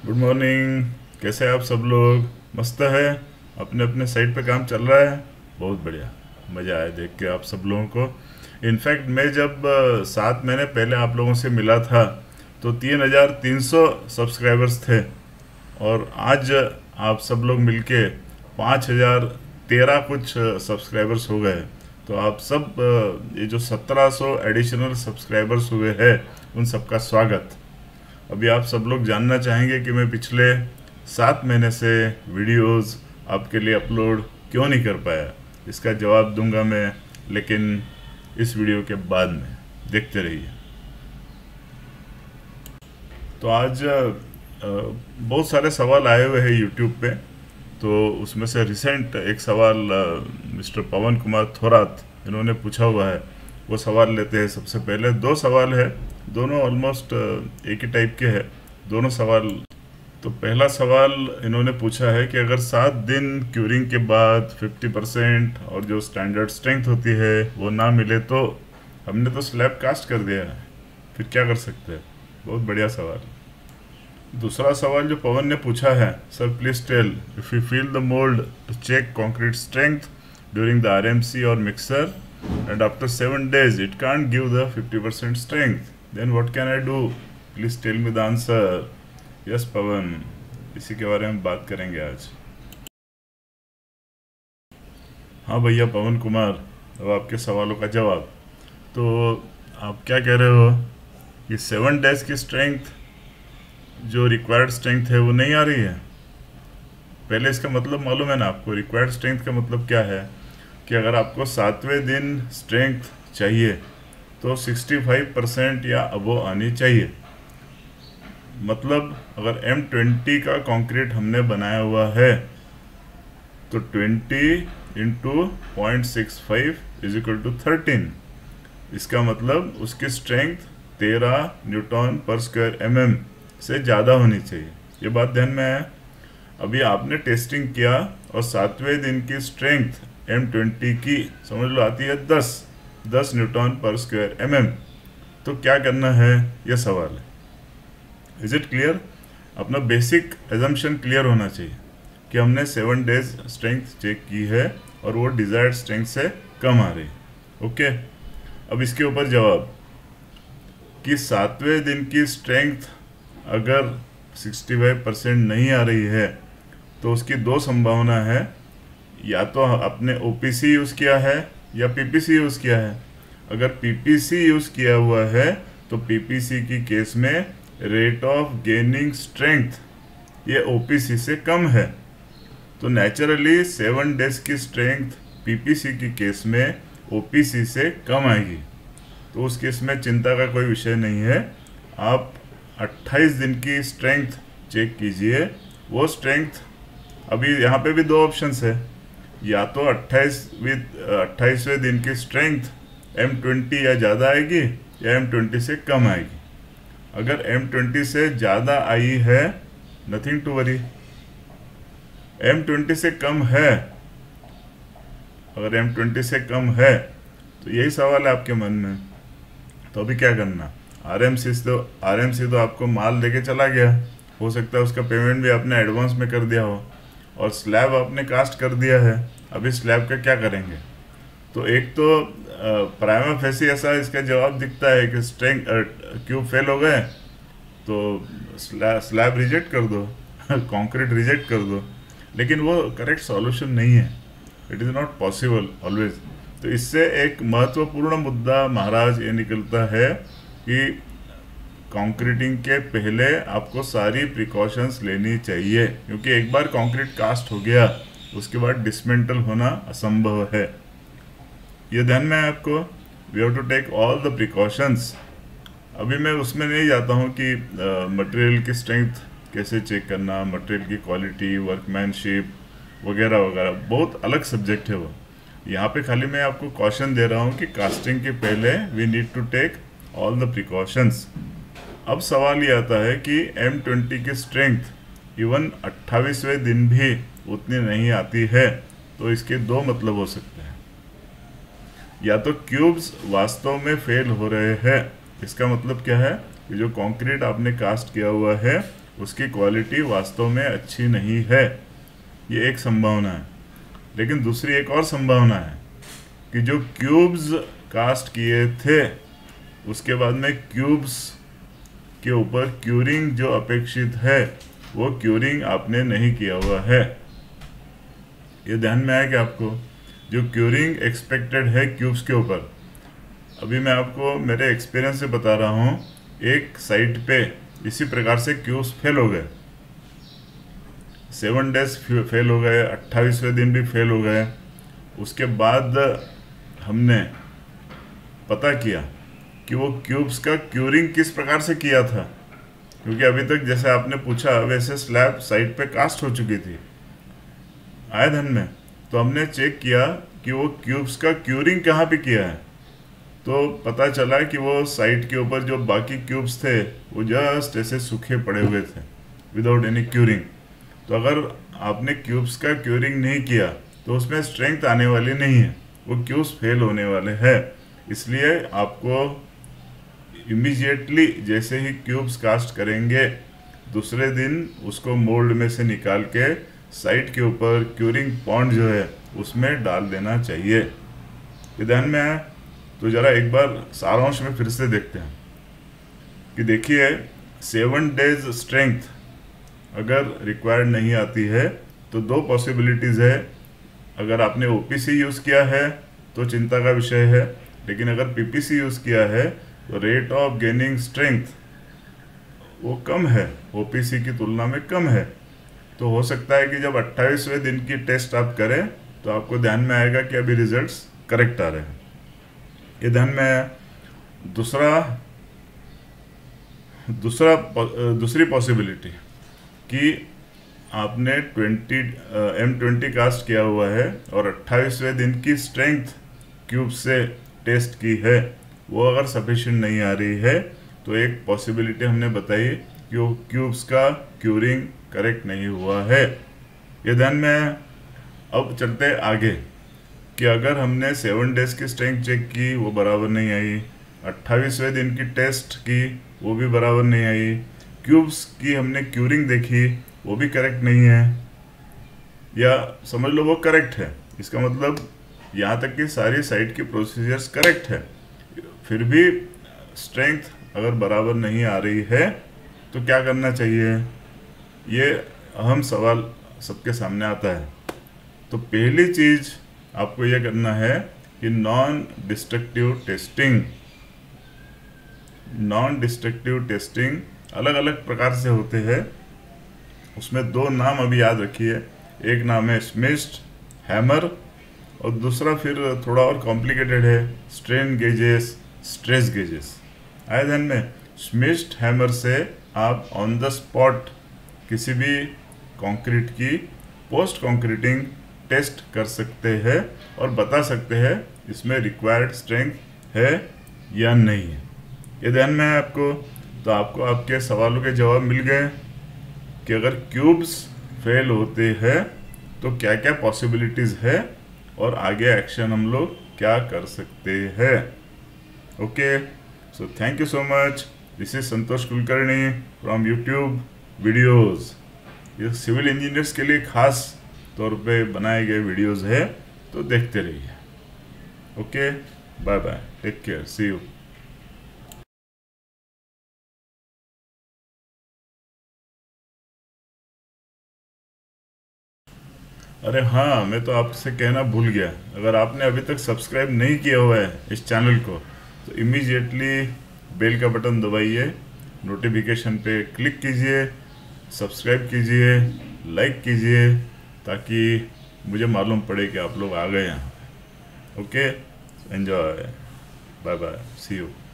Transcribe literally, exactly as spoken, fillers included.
Good morning. कैसे हैं आप सब लोग? मस्त है? अपने अपने साइड पे काम चल रहा है? बहुत बढ़िया। मज़ा आया देख के आप सब लोगों को। इनफैक्ट मैं जब अ, सात महीने पहले आप लोगों से मिला था तो तीन हजार तीन सौ सब्सक्राइबर्स थे, और आज आप सब लोग मिलके पाँच हजार तेरह कुछ सब्सक्राइबर्स हो गए। तो आप सब अ, ये जो सत्रह सौ एडिशनल सब्सक्राइबर्स हुए हैं, उन सबका स्वागत। अभी आप सब लोग जानना चाहेंगे कि मैं पिछले सात महीने से वीडियोस आपके लिए अपलोड क्यों नहीं कर पाया। इसका जवाब दूंगा मैं, लेकिन इस वीडियो के बाद में। देखते रहिए। तो आज अ, अ, बहुत सारे सवाल आए हुए हैं यूट्यूब पे। तो उसमें से रिसेंट एक सवाल अ, मिस्टर पवन कुमार थोरात इन्होंने पूछा हुआ है, वो सवाल लेते हैं। सबसे पहले दो सवाल है, दोनों ऑलमोस्ट एक ही टाइप के हैं दोनों सवाल। तो पहला सवाल इन्होंने पूछा है कि अगर सात दिन क्यूरिंग के बाद फिफ्टी परसेंट और जो स्टैंडर्ड स्ट्रेंथ होती है वो ना मिले, तो हमने तो स्लैब कास्ट कर दिया है, फिर क्या कर सकते हैं? बहुत बढ़िया सवाल। दूसरा सवाल जो पवन ने पूछा है, sir please tell if you fill the mould to check concrete strength during the RMC और mixer and after seven days it can't give the fifty percent strength, then what can I do? Please tell me the answer. Yes Pawan, इसी के बारे में बात करेंगे आज। हाँ भैया पवन कुमार, अब आपके सवालों का जवाब। तो आप क्या कह रहे हो कि सेवन डेज की स्ट्रेंथ जो रिक्वायर्ड स्ट्रेंथ है वो नहीं आ रही है? पहले इसका मतलब मालूम है ना आपको? रिक्वायर्ड स्ट्रेंथ का मतलब क्या है कि अगर आपको सातवें दिन स्ट्रेंथ चाहिए तो सिक्सटी फाइव परसेंट या अबो आनी चाहिए। मतलब अगर एम ट्वेंटी का कंक्रीट हमने बनाया हुआ है तो twenty into point six five is equal to thirteen. इसका मतलब उसकी स्ट्रेंथ तेरह न्यूटन पर स्क्वायर एम एम से ज़्यादा होनी चाहिए। ये बात ध्यान में है? अभी आपने टेस्टिंग किया और सातवें दिन की स्ट्रेंथ एम ट्वेंटी की समझ लो आती है दस दस न्यूटन पर स्क्वायर एम एम। तो क्या करना है, यह सवाल है। Is it clear? अपना बेसिक एजम्पशन क्लियर होना चाहिए कि हमने सेवन डेज स्ट्रेंथ चेक की है और वो डिजायर्ड स्ट्रेंथ से कम आ रही है। ओके, अब इसके ऊपर जवाब कि सातवें दिन की स्ट्रेंथ अगर सिक्सटी फाइव परसेंट नहीं आ रही है तो उसकी दो संभावना है, या तो आपने ओपीसी यूज़ किया है या पीपीसी यूज़ किया है। अगर पीपीसी यूज़ किया हुआ है तो पीपीसी की केस में रेट ऑफ गेनिंग स्ट्रेंथ ये ओपीसी से कम है, तो नेचुरली सेवन डेज की स्ट्रेंथ पीपीसी की केस में ओपीसी से कम आएगी। तो उस केस में चिंता का कोई विषय नहीं है। आप अट्ठाईस दिन की स्ट्रेंथ चेक कीजिए। वो स्ट्रेंथ अभी यहाँ पे भी दो ऑप्शंस है, या तो अट्ठाईस विद अट्ठाईसवें दिन की स्ट्रेंथ एम ट्वेंटी या ज़्यादा आएगी या एम ट्वेंटी से कम आएगी। अगर एम ट्वेंटी से ज़्यादा आई है, nothing to worry. M twenty से कम है, अगर एम ट्वेंटी से कम है तो यही सवाल है आपके मन में, तो अभी क्या करना? आरएमसी तो आरएमसी तो आपको माल देके चला गया, हो सकता है उसका पेमेंट भी आपने एडवांस में कर दिया हो, और स्लैब आपने कास्ट कर दिया है। अभी स्लैब का क्या करेंगे? तो एक तो प्राइमा फेसी ऐसा इसका जवाब दिखता है कि स्ट्रेंथ क्यूब फेल हो गए तो स्लैब रिजेक्ट कर दो कंक्रीट रिजेक्ट कर दो, लेकिन वो करेक्ट सॉल्यूशन नहीं है। It is not possible always. तो इससे एक महत्वपूर्ण मुद्दा महाराज ये निकलता है कि कंक्रीटिंग के पहले आपको सारी प्रिकॉशंस लेनी चाहिए, क्योंकि एक बार कंक्रीट कास्ट हो गया उसके बाद डिसमेंटल होना असंभव है। ये ध्यान में है आपको? We have to take all the precautions. अभी मैं उसमें नहीं जाता हूँ कि मटेरियल की स्ट्रेंथ कैसे चेक करना, मटेरियल की क्वालिटी, वर्कमैनशिप वगैरह वगैरह, बहुत अलग सब्जेक्ट है वो। यहाँ पे खाली मैं आपको कॉशन दे रहा हूँ कि कास्टिंग के पहले we need to take all the precautions. अब सवाल ये आता है कि एम ट्वेंटी की स्ट्रेंथ इवन अट्ठाईसवें दिन भी उतनी नहीं आती है, तो इसके दो मतलब हो सकते हैं। या तो क्यूब्स वास्तव में फेल हो रहे हैं, इसका मतलब क्या है कि जो कंक्रीट आपने कास्ट किया हुआ है उसकी क्वालिटी वास्तव में अच्छी नहीं है। ये एक संभावना है। लेकिन दूसरी एक और संभावना है कि जो क्यूब्स कास्ट किए थे उसके बाद में क्यूब्स के ऊपर क्यूरिंग जो अपेक्षित है वो क्यूरिंग आपने नहीं किया हुआ है। ये ध्यान में आया कि आपको जो क्यूरिंग एक्सपेक्टेड है क्यूब्स के ऊपर, अभी मैं आपको मेरे एक्सपीरियंस से बता रहा हूँ, एक साइट पे इसी प्रकार से क्यूब्स फेल हो गए, सेवन डेज फेल हो गए, अट्ठाईसवें दिन भी फेल हो गए। उसके बाद हमने पता किया कि वो क्यूब्स का क्यूरिंग किस प्रकार से किया था, क्योंकि अभी तक जैसे आपने पूछा वैसे स्लैब साइट पे कास्ट हो चुकी थी। आए ध्यान में? तो हमने चेक किया कि वो क्यूब्स का क्यूरिंग कहाँ पे किया है, तो पता चला कि वो साइट के ऊपर जो बाकी क्यूब्स थे वो जस्ट ऐसे सूखे पड़े हुए थे विदाउट एनी क्यूरिंग। तो अगर आपने क्यूब्स का क्यूरिंग नहीं किया तो उसमें स्ट्रेंथ आने वाली नहीं है, वो क्यूब्स फेल होने वाले हैं। इसलिए आपको इमीडिएटली जैसे ही क्यूब्स कास्ट करेंगे दूसरे दिन उसको मोल्ड में से निकाल के साइट के ऊपर क्यूरिंग पॉन्ड जो है उसमें डाल देना चाहिए। ये ध्यान में है? तो ज़रा एक बार सारांश में फिर से देखते हैं कि देखिए, सेवन डेज स्ट्रेंथ अगर रिक्वायर्ड नहीं आती है तो दो पॉसिबिलिटीज़ है। अगर आपने ओपीसी यूज़ किया है तो चिंता का विषय है, लेकिन अगर पीपीसी यूज़ किया है तो रेट ऑफ गेनिंग स्ट्रेंथ वो कम है, ओपीसी की तुलना में कम है। तो हो सकता है कि जब अट्ठाईसवें दिन की टेस्ट आप करें तो आपको ध्यान में आएगा कि अभी रिजल्ट्स करेक्ट आ रहे हैं। ये ध्यान में है। दूसरा दूसरा दूसरी पॉसिबिलिटी कि आपने ट्वेंटी एम ट्वेंटी कास्ट किया हुआ है और अट्ठाईसवें दिन की स्ट्रेंथ क्यूब से टेस्ट की है, वो अगर सफिशिएंट नहीं आ रही है तो एक पॉसिबिलिटी हमने बताई कि वो क्यूब्स का क्यूरिंग करेक्ट नहीं हुआ है। ये ध्यान में है। अब चलते हैं आगे कि अगर हमने सेवन डेज की स्ट्रेंथ चेक की वो बराबर नहीं आई, अट्ठाईसवें दिन की टेस्ट की वो भी बराबर नहीं आई, क्यूब्स की हमने क्यूरिंग देखी वो भी करेक्ट नहीं है, या समझ लो वो करेक्ट है, इसका मतलब यहाँ तक कि सारी साइट की प्रोसीजर्स करेक्ट है, फिर भी स्ट्रेंथ अगर बराबर नहीं आ रही है तो क्या करना चाहिए, ये अहम सवाल सबके सामने आता है। तो पहली चीज़ आपको ये करना है कि non destructive testing non destructive testing अलग अलग प्रकार से होते हैं। उसमें दो नाम अभी याद रखिए, एक नाम है स्मिश्ड हैमर और दूसरा फिर थोड़ा और कॉम्प्लिकेटेड है, स्ट्रेन गेजेस, स्ट्रेस गेजेस। आए ध्यान में? स्मिश्ड हैमर से आप ऑन द स्पॉट किसी भी कंक्रीट की पोस्ट कंक्रीटिंग टेस्ट कर सकते हैं और बता सकते हैं इसमें रिक्वायर्ड स्ट्रेंथ है या नहीं है। ये ध्यान में है आपको? तो आपको आपके सवालों के जवाब मिल गए कि अगर क्यूब्स फेल होते हैं तो क्या क्या पॉसिबिलिटीज़ है और आगे एक्शन हम लोग क्या कर सकते हैं। Okay, so thank you so much. This is Santosh Kulkarni from YouTube videos. ये सिविल इंजीनियर्स के लिए खास तौर पे बनाए गए वीडियोज़ है, तो देखते रहिए। Okay, bye bye, take care, see you. अरे हाँ, मैं तो आपसे कहना भूल गया, अगर आपने अभी तक सब्सक्राइब नहीं किया हुआ है इस चैनल को तो इमीडिएटली बेल का बटन दबाइए, नोटिफिकेशन पे क्लिक कीजिए, सब्सक्राइब कीजिए, लाइक कीजिए, ताकि मुझे मालूम पड़े कि आप लोग आ गए यहाँ। Okay, enjoy, bye bye, see you.